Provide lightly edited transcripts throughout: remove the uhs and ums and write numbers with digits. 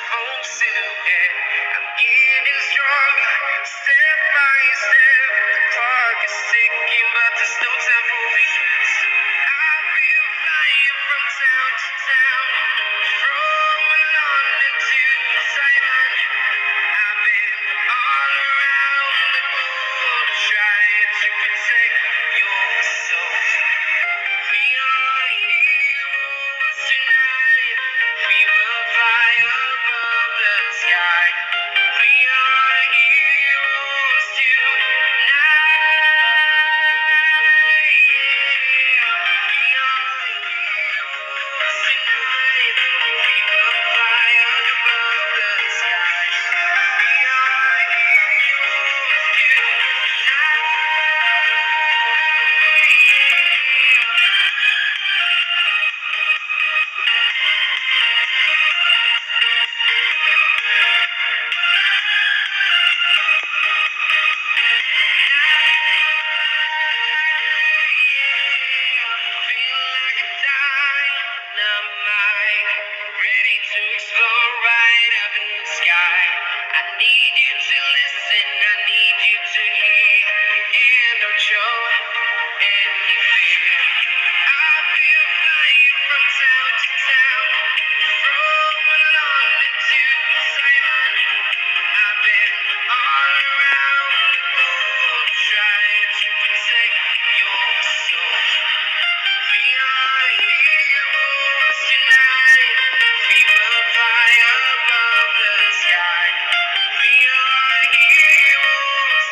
own silhouette. I'm getting stronger, step by step. The clock is ticking, but there's no time for regrets. I've been flying from town to town, from London to Taiwan. I've been all around the globe, trying to protect your soul. We are heroes tonight. We will fly above the sky. We are heroes tonight. We are heroes tonight. We will fly above the sky. We are heroes ready to explore right up in the sky. I need you to listen, I need you to hear, and don't show any fear. I've been flying from town to town, from London to Taiwan. I've been all around the globe, trying to protect your soul. We are heroes tonight. We will fly above the sky. We are heroes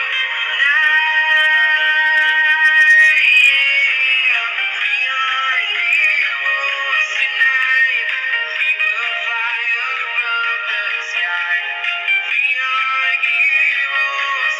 tonight. We are heroes tonight. We will fly above the sky. We are heroes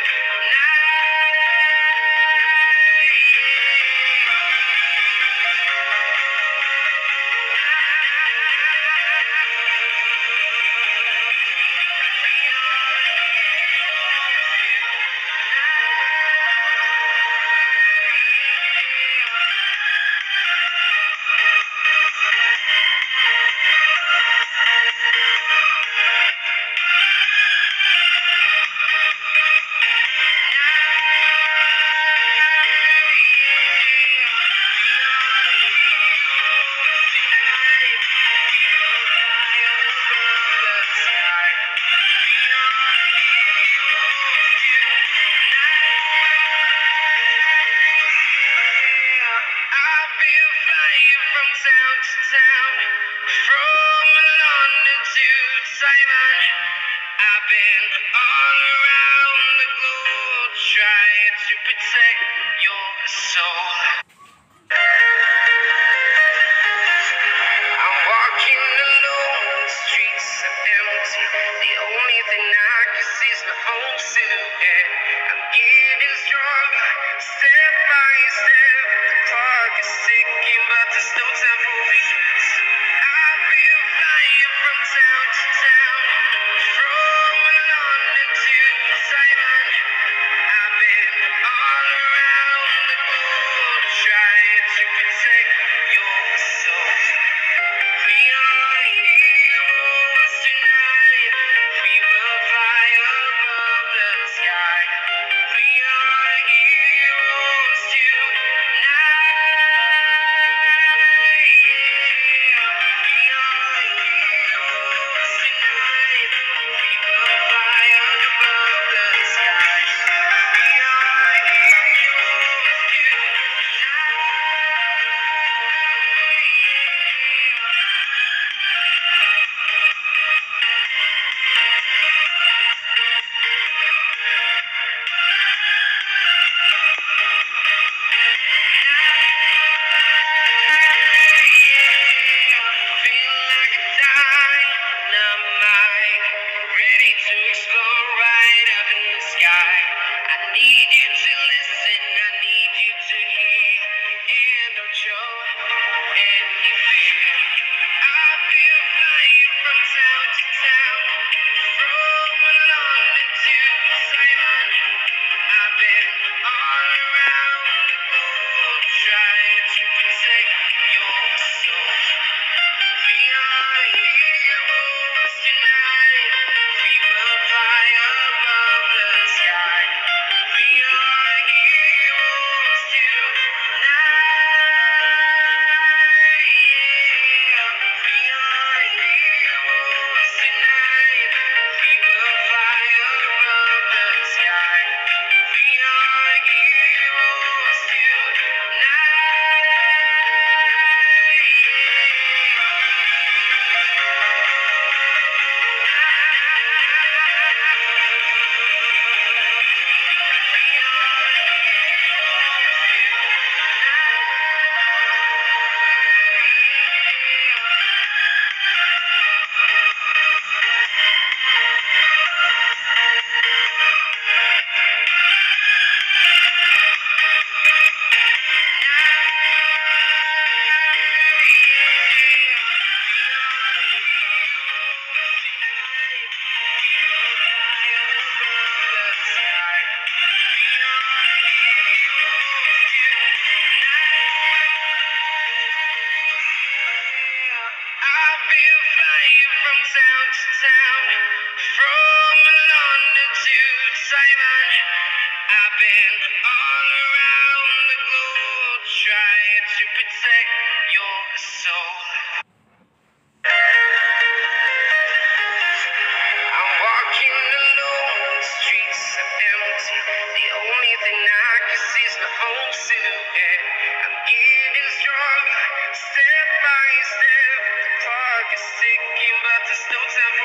I've been flying from town to town, from London to Taiwan. I've been all around the globe, trying to protect your soul. I'm walking alone, the streets are empty. The only thing I can see is my own silhouette. I'm getting stronger, step by step. The clock is ticking, but there's no time for regrets. I've been flying from town to town, from London to Taiwan. I've been all around the globe, trying to protect your soul. We are heroes tonight. We will fly above the sky. We are heroes tonight. We are heroes tonight. We will fly above the sky. We are heroes tonight. to town, from London to Taiwan. I've been all around the globe trying to protect your soul. I'm walking alone, the streets are empty. The only thing I can see is my own silhouette. I'm getting stronger, step by step. The clock is ticking, but there's no time